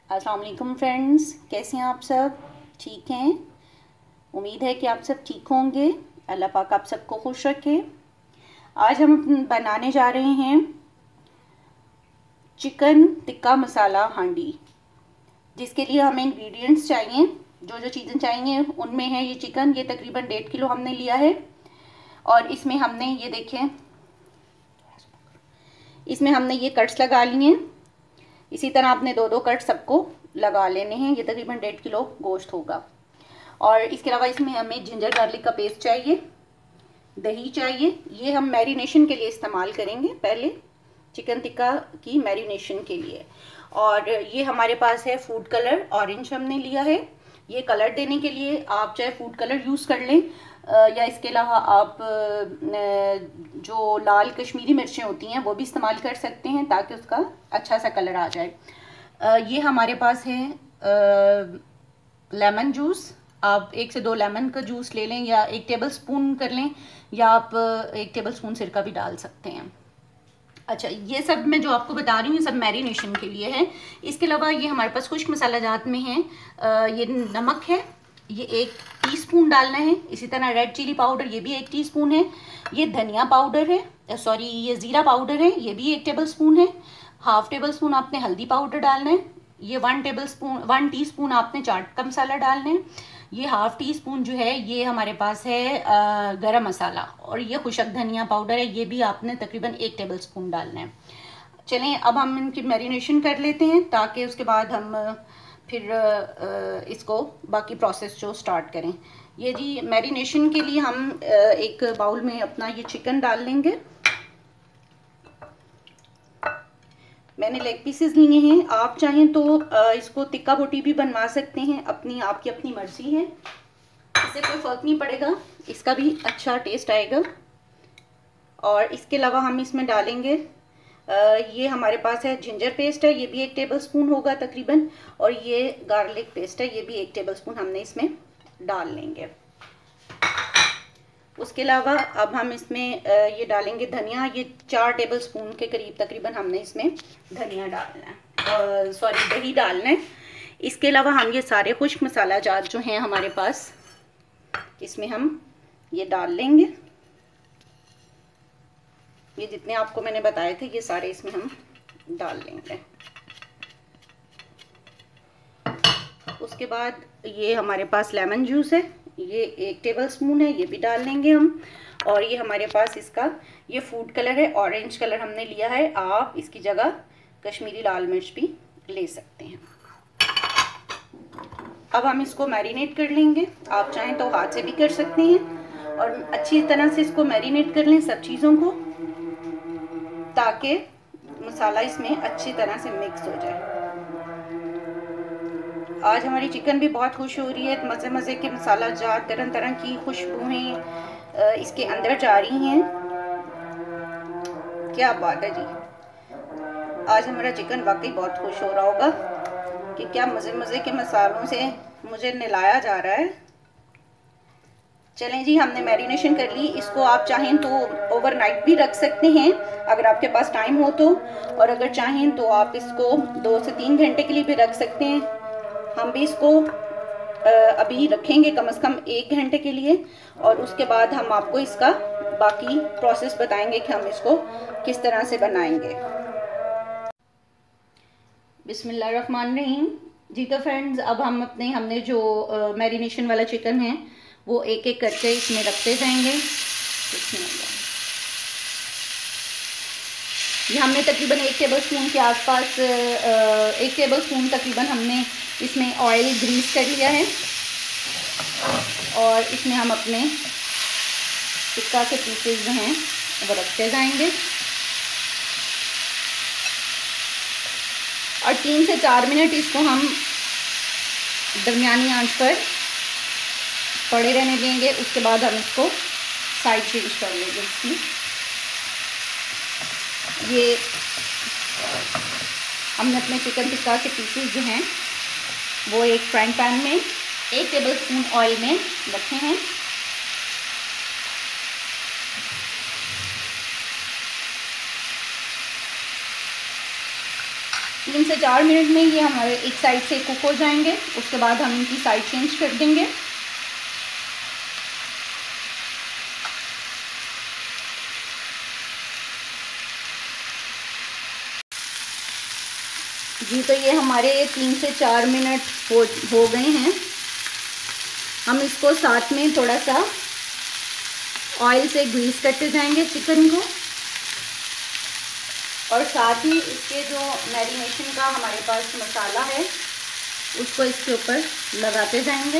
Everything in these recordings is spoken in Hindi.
अस्सलाम वालेकुम फ्रेंड्स, कैसे हैं आप सब? ठीक हैं। उम्मीद है कि आप सब ठीक होंगे। अल्लाह पाक आप सबको खुश रखे। आज हम बनाने जा रहे हैं चिकन टिक्का मसाला हांडी, जिसके लिए हमें इंग्रेडिएंट्स चाहिए। जो जो चीज़ें चाहिए उनमें है ये चिकन, ये तकरीबन 1.5 किलो हमने लिया है। और इसमें हमने ये देखें, इसमें हमने ये कट्स लगा लिए हैं। इसी तरह आपने दो दो कट सबको लगा लेने हैं। ये तकरीबन 1.5 किलो गोश्त होगा। और इसके अलावा इसमें हमें जिंजर गार्लिक का पेस्ट चाहिए, दही चाहिए। ये हम मैरिनेशन के लिए इस्तेमाल करेंगे, पहले चिकन टिक्का की मैरिनेशन के लिए। और ये हमारे पास है फूड कलर, ऑरेंज हमने लिया है। ये कलर देने के लिए आप चाहे फूड कलर यूज़ कर लें, या इसके अलावा आप जो लाल कश्मीरी मिर्चें होती हैं वो भी इस्तेमाल कर सकते हैं, ताकि उसका अच्छा सा कलर आ जाए। ये हमारे पास है लेमन जूस। आप 1 से 2 लेमन का जूस ले लें, या 1 टेबल स्पून कर लें, या आप 1 टेबल स्पून सिरका भी डाल सकते हैं। अच्छा, ये सब मैं जो आपको बता रही हूँ ये सब मैरिनेशन के लिए है। इसके अलावा ये हमारे पास खुश्क मसाला जात में है। ये नमक है, ये 1 टीस्पून डालना है। इसी तरह रेड चिली पाउडर, ये भी 1 टीस्पून है। ये धनिया पाउडर है, सॉरी ये ज़ीरा पाउडर है, ये भी 1 टेबल स्पून है। हाफ टेबल स्पून आपने हल्दी पाउडर डालना है। ये 1 टीस्पून आपने चाट का मसाला डालना है। ये हाफ टी स्पून जो है ये हमारे पास है गरम मसाला। और ये खुशक धनिया पाउडर है, ये भी आपने तकरीबन 1 टेबल स्पून डालना है। चलें, अब हम इनकी मैरिनेशन कर लेते हैं, ताकि उसके बाद हम फिर इसको बाकी प्रोसेस जो स्टार्ट करें। ये जी मैरिनेशन के लिए हम एक बाउल में अपना ये चिकन डाल लेंगे। मैंने लेग पीसेस लिए हैं। आप चाहें तो इसको टिक्का बोटी भी बनवा सकते हैं, आपकी अपनी मर्जी है। इससे कोई फ़र्क नहीं पड़ेगा, इसका भी अच्छा टेस्ट आएगा। और इसके अलावा हम इसमें डालेंगे ये हमारे पास है जिंजर पेस्ट है, ये भी 1 टेबल स्पून होगा तकरीबन। और ये गार्लिक पेस्ट है, ये भी 1 टेबल स्पून हमने इसमें डाल लेंगे। उसके अलावा अब हम इसमें ये डालेंगे धनिया। ये 4 टेबल स्पून के करीब तकरीबन हमने इसमें धनिया डालना है, सॉरी दही डालना है। इसके अलावा हम ये सारे खुश्क मसाला जात जो हैं हमारे पास, इसमें हम ये डाल लेंगे। ये जितने आपको मैंने बताए थे ये सारे इसमें हम डाल लेंगे। उसके बाद ये हमारे पास लेमन जूस है, ये 1 टेबल स्पून है, ये भी डाल लेंगे हम। और ये हमारे पास इसका ये फूड कलर है, ऑरेंज कलर हमने लिया है। आप इसकी जगह कश्मीरी लाल मिर्च भी ले सकते हैं। अब हम इसको मैरिनेट कर लेंगे। आप चाहें तो हाथ से भी कर सकते हैं। और अच्छी तरह से इसको मैरिनेट कर लें सब चीज़ों को, ताकि मसाला इसमें अच्छी तरह से मिक्स हो जाए। आज हमारी चिकन भी बहुत खुश हो रही है। मज़े मज़े के मसाला जात, तरह तरह की खुशबुएं इसके अंदर जा रही हैं। क्या बात है जी, आज हमारा चिकन वाकई बहुत खुश हो रहा होगा कि क्या मज़े मज़े के मसालों से मुझे नहलाया जा रहा है। चलें जी, हमने मैरिनेशन कर ली। इसको आप चाहें तो ओवरनाइट भी रख सकते हैं अगर आपके पास टाइम हो तो। और अगर चाहें तो आप इसको 2 से 3 घंटे के लिए भी रख सकते हैं। हम भी इसको अभी रखेंगे कम से कम 1 घंटे के लिए। और उसके बाद हम आपको इसका बाकी प्रोसेस बताएंगे कि हम इसको किस तरह से बनाएंगे। बिस्मिल्लाहिर्रहमानिर्रहीम। जी तो फ्रेंड्स, अब हमने जो मैरिनेशन वाला चिकन है वो एक एक करके इसमें रखते जाएंगे। ये हमने तकरीबन 1 टेबल स्पून के आसपास 1 टेबल स्पून तकरीबन हमने इसमें ऑयल ग्रीस कर लिया है। और इसमें हम अपने टिक्का के पीसेस जो हैं वो रखते जाएंगे। और 3 से 4 मिनट इसको हम दरमियानी आंच पर पड़े रहने देंगे। उसके बाद हम इसको साइड चेंज कर लेंगे। इसकी ये हमने अपने चिकन टिक्का के पीसेस जो हैं वो एक फ्राइंग पैन में 1 टेबल स्पून ऑयल में रखे हैं। 3 से 4 मिनट में ये हमारे एक साइड से कुक हो जाएंगे। उसके बाद हम इनकी साइड चेंज कर देंगे। जी तो ये हमारे 3 से 4 मिनट हो गए हैं। हम इसको साथ में थोड़ा सा ऑयल से ग्रीस करते जाएंगे चिकन को, और साथ ही इसके जो मैरिनेशन का हमारे पास मसाला है उसको इसके ऊपर लगाते जाएंगे।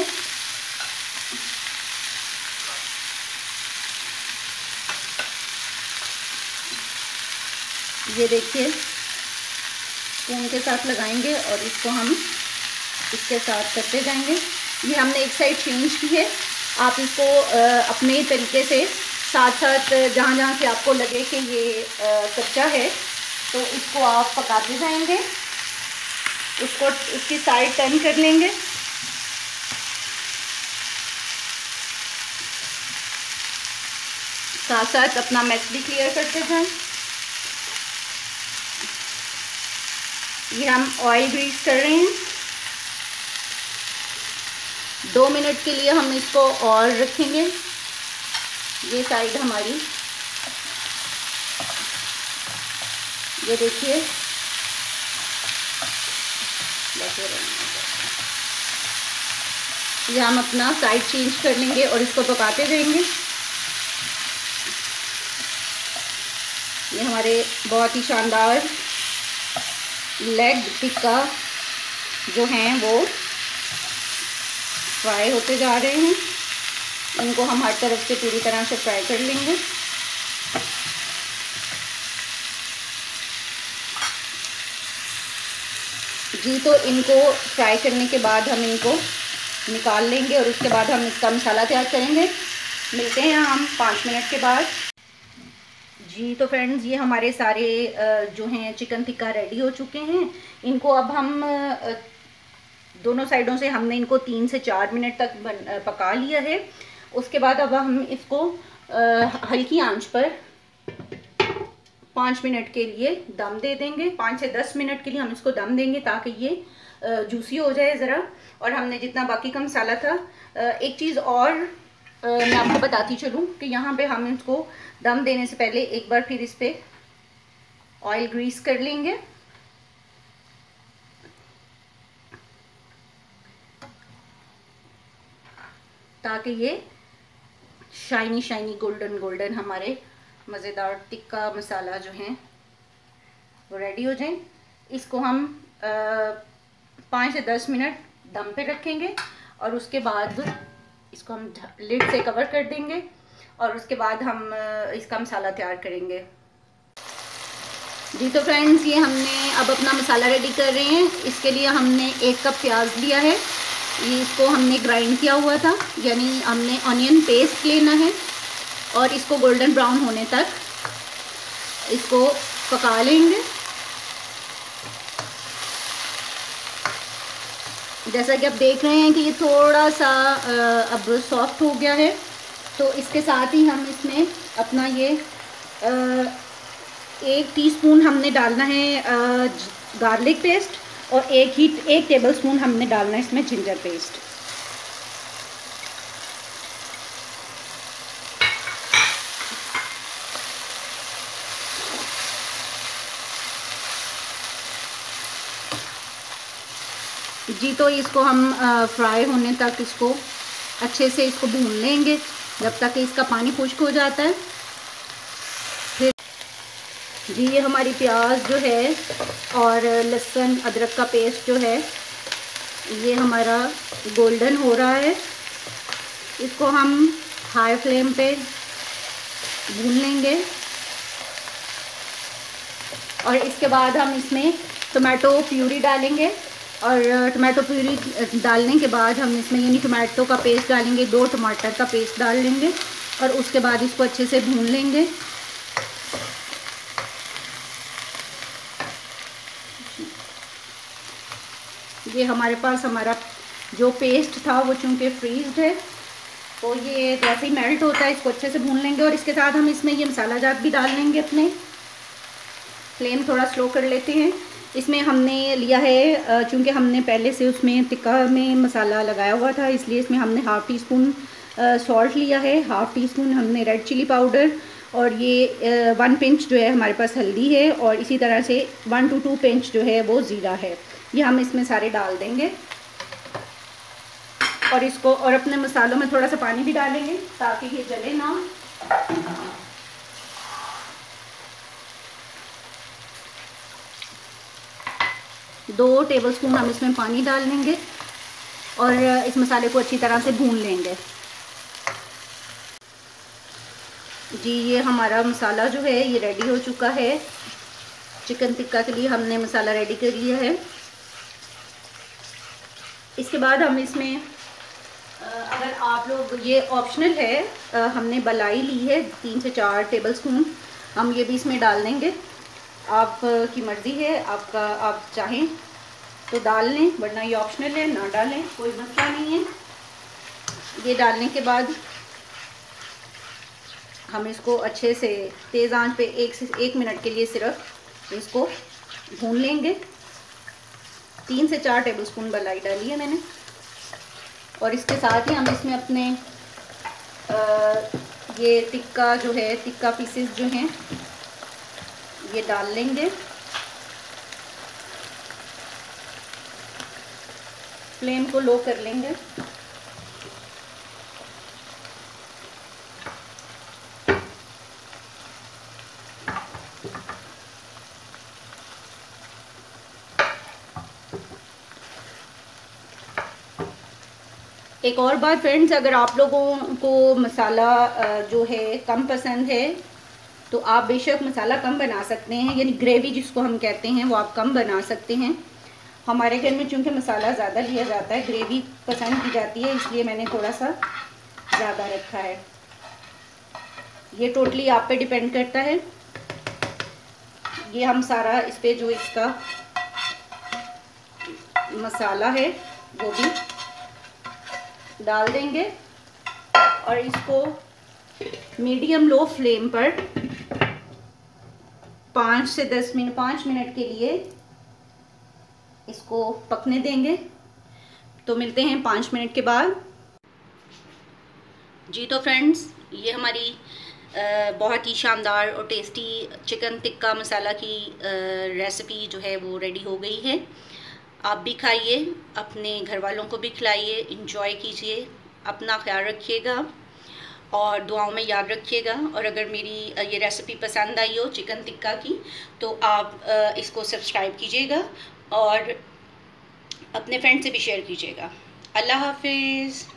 ये देखिए स्पून के साथ लगाएंगे और इसको हम इसके साथ करते जाएंगे। ये हमने एक साइड चेंज की है। आप इसको अपने तरीके से साथ साथ जहाँ जहाँ से आपको लगे कि ये कच्चा है तो इसको आप पकाते जाएंगे। उसको उसकी साइड टर्न कर लेंगे। साथ साथ अपना मैश भी क्लियर करते जाएं। ये हम ऑयल ग्रीस कर रहे हैं। 2 मिनट के लिए हम इसको और रखेंगे। ये साइड हमारी, ये देखिए ये हम अपना साइड चेंज कर लेंगे और इसको पकाते रहेंगे। ये हमारे बहुत ही शानदार लेग टिक्का जो हैं वो फ्राई होते जा रहे हैं। इनको हम हर तरफ से पूरी तरह से फ्राई कर लेंगे। जी तो इनको फ्राई करने के बाद हम इनको निकाल लेंगे और उसके बाद हम इसका मसाला तैयार करेंगे। मिलते हैं हम 5 मिनट के बाद। जी तो फ्रेंड्स ये हमारे सारे जो हैं चिकन टिक्का रेडी हो चुके हैं। इनको अब हम दोनों साइडों से हमने इनको 3 से 4 मिनट तक पका लिया है। उसके बाद अब हम इसको हल्की आंच पर 5 मिनट के लिए दम दे देंगे। 5 से 10 मिनट के लिए हम इसको दम देंगे ताकि ये जूसी हो जाए ज़रा। और हमने जितना बाकी का मसाला था, एक चीज़ और मैं आपको बताती चलूँ कि यहाँ पे हम इसको दम देने से पहले एक बार फिर इस पर ऑयल ग्रीस कर लेंगे। ताकि ये शाइनी शाइनी गोल्डन गोल्डन हमारे मज़ेदार टिक्का मसाला जो हैं वो रेडी हो जाए। इसको हम 5 से 10 मिनट दम पे रखेंगे और उसके बाद इसको हम लिड से कवर कर देंगे और उसके बाद हम इसका मसाला तैयार करेंगे। जी तो फ्रेंड्स ये हमने अब अपना मसाला रेडी कर रहे हैं। इसके लिए हमने 1 कप प्याज लिया है। ये इसको हमने ग्राइंड किया हुआ था, यानी हमने ऑनियन पेस्ट लेना है और इसको गोल्डन ब्राउन होने तक इसको पका लेंगे। जैसा कि आप देख रहे हैं कि ये थोड़ा सा अब सॉफ्ट हो गया है, तो इसके साथ ही हम इसमें अपना ये 1 टीस्पून हमने डालना है गार्लिक पेस्ट और 1 टेबलस्पून हमने डालना है इसमें जिंजर पेस्ट। जी तो इसको हम फ्राई होने तक इसको अच्छे से इसको भून लेंगे जब तक कि इसका पानी खुश्क हो जाता है। फिर जी ये हमारी प्याज जो है और लहसुन अदरक का पेस्ट जो है ये हमारा गोल्डन हो रहा है। इसको हम हाई फ्लेम पे भून लेंगे और इसके बाद हम इसमें टमाटो प्यूरी डालेंगे और टमाटो प्यूरी डालने के बाद हम इसमें यानी टमाटो का पेस्ट डालेंगे, 2 टमाटर का पेस्ट डाल लेंगे और उसके बाद इसको अच्छे से भून लेंगे। ये हमारे पास हमारा जो पेस्ट था वो चूँकि फ्रीज्ड है तो ये जैसे ही मेल्ट होता है इसको अच्छे से भून लेंगे और इसके साथ हम इसमें ये मसाला जात भी डाल लेंगे। अपने फ्लेम थोड़ा स्लो कर लेते हैं। इसमें हमने लिया है, चूँकि हमने पहले से उसमें टिक्का में मसाला लगाया हुआ था, इसलिए इसमें हमने हाफ़ टी स्पून सॉल्ट लिया है, हाफ़ टी स्पून हमने रेड चिली पाउडर, और ये 1 पिंच जो है हमारे पास हल्दी है, और इसी तरह से 1 to 2 पिंच जो है वो ज़ीरा है। ये हम इसमें सारे डाल देंगे और इसको, और अपने मसालों में थोड़ा सा पानी भी डालेंगे ताकि ये जले ना। 2 टेबलस्पून हम इसमें पानी डाल लेंगे और इस मसाले को अच्छी तरह से भून लेंगे। जी ये हमारा मसाला जो है ये रेडी हो चुका है। चिकन टिक्का के लिए हमने मसाला रेडी कर लिया है। इसके बाद हम इसमें अगर आप लोग, ये ऑप्शनल है, हमने मलाई ली है 3 से 4 टेबलस्पून, हम ये भी इसमें डाल देंगे। आप की मर्ज़ी है, आपका, आप चाहें तो डाल लें, वरना ये ऑप्शनल है, ना डालें कोई मसला नहीं है। ये डालने के बाद हम इसको अच्छे से तेज़ आंच पे 1 मिनट के लिए सिर्फ इसको भून लेंगे। 3 से 4 टेबलस्पून मलाई डाली है मैंने, और इसके साथ ही हम इसमें अपने ये टिक्का जो है, टिक्का पीसेस जो हैं ये डाल लेंगे। फ्लेम को लो कर लेंगे। एक और बात फ्रेंड्स, अगर आप लोगों को मसाला जो है कम पसंद है तो आप बेशक मसाला कम बना सकते हैं, यानी ग्रेवी जिसको हम कहते हैं वो आप कम बना सकते हैं। हमारे घर में चूँकि मसाला ज़्यादा लिया जाता है, ग्रेवी पसंद की जाती है, इसलिए मैंने थोड़ा सा ज़्यादा रखा है। ये टोटली आप पे डिपेंड करता है। ये हम सारा इस पे जो इसका मसाला है वो भी डाल देंगे और इसको मीडियम लो फ्लेम पर 5 मिनट के लिए इसको पकने देंगे। तो मिलते हैं 5 मिनट के बाद। जी तो फ्रेंड्स, ये हमारी बहुत ही शानदार और टेस्टी चिकन टिक्का मसाला की रेसिपी जो है वो रेडी हो गई है। आप भी खाइए, अपने घर वालों को भी खिलाइए, इंजॉय कीजिए, अपना ख्याल रखिएगा और दुआओं में याद रखिएगा। और अगर मेरी ये रेसिपी पसंद आई हो चिकन टिक्का की, तो आप इसको सब्सक्राइब कीजिएगा और अपने फ्रेंड से भी शेयर कीजिएगा। अल्लाह हाफिज़।